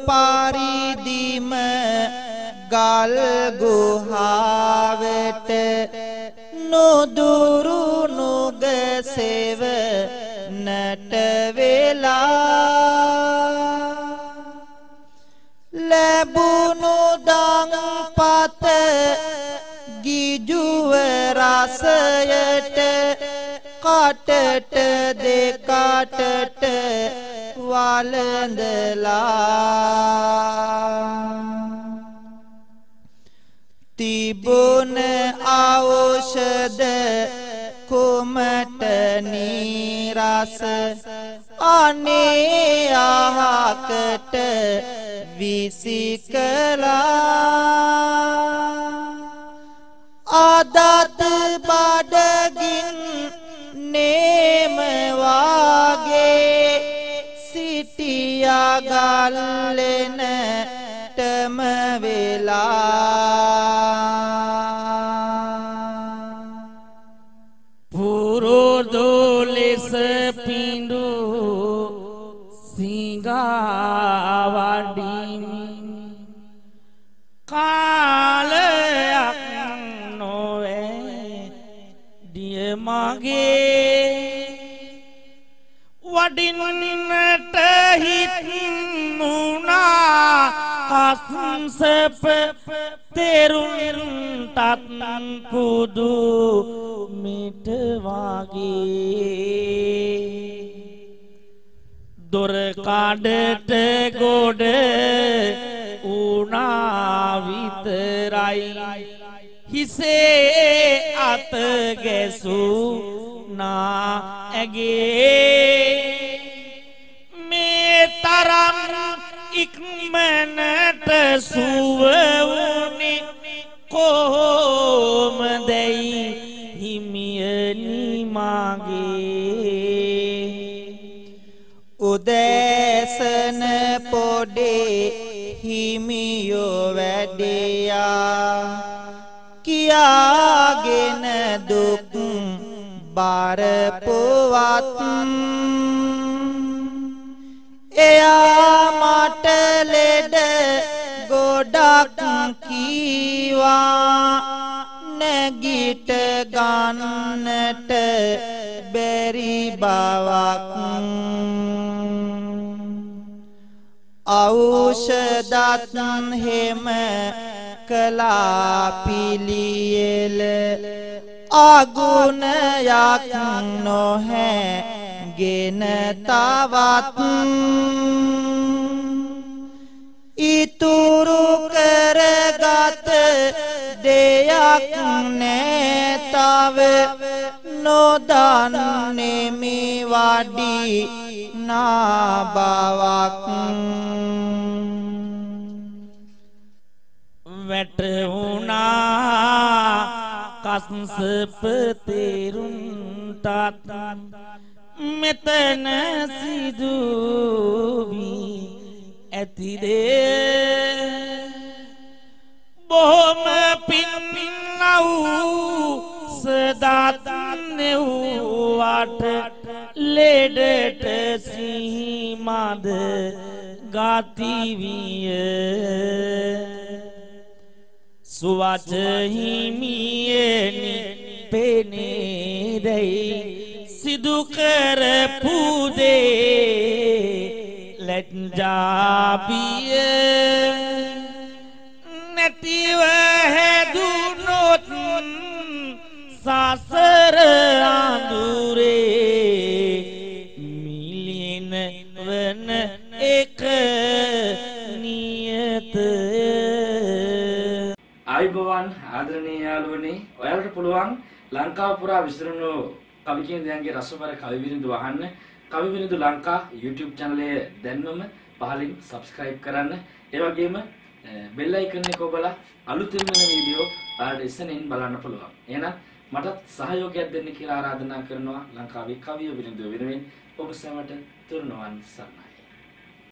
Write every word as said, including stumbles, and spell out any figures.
පාරිදිම ගල් ගුහාවට නුදුරු නුග සෙව නට වෙලා ලැබුණු දන් පත ගිජුව රසයට කටට දෙකටට වළඳලා තිබුණ ඖෂධ කුමට නිරස අනේ අහකට විසිකලා අදත් බඩගින් නේම වාගේ සිටියා ගල්ලෙනටම වෙලා පුරුදු ලෙස පිඬු සිඟා වඩිමි කාලයක් නොවේ දිය මගේ වඩින්නට හිතුණා කස්සප තෙරුන්ටත් පුදු මිට වගේ දොර කඩට ගොඩ උනා විතරයි හිසේ අත ගැසුනා ඇගේ මේ තරම් ඉක්මනට සුව වුණි කොහොමදයි හිමියනි මාගේ උදෑසන පොඩේ හිමියෝ වැඩියා කියාගෙන දුක් බර පුවත් එයා මට ලෙඩ ගොඩක් කීවා නැගිට ගන්නට බැරි බවක් ඖෂධත් හැම කලා පිළියෙල අගුණයක් නොහැ ගෙන තවත් ඉතුරු කරගත දෙයක් නැතව නොදන්නෙමි වඩි නාබවක් වැටුණා කස්සප තෙරුන්ටත් මෙතන සිදුවී ඇතිදේ බොහොම පින්නවූ සදාත් නෙව්වට ලෙඩට සිහිමද ගතිවිය සුවච හිමියනි පෙනේදයි සිදු කරපු දේ ලැජ්ජාබිය නැතිව හැදුනොත් සසර අඳුරේ මිලින වන එක නියතය. ආයුබෝවන් ආදරණීය යාළුවනේ, ඔයාලට පුළුවන් ලංකාව පුරා විසිරුණු කවි කේන්ද්‍රයන්ගේ රසබර කවි විරිඳු අහන්න කවි විරිඳු ලංකා YouTube channel එක දැන්වම පහලින් subscribe කරන්න. ඒ වගේම bell icon එක ඔබලා අලුතින් වෙන වීඩියෝ ඔයාලට ඉස්සෙනින් බලන්න පුළුවන්. එහෙනම් මටත් සහයෝගයක් දෙන්න කියලා ආරාධනා කරනවා ලංකාවේ කවිය විරිඳු වෙනුවෙන්. ඔබ සැමට තුරුණුවන් සරණයි.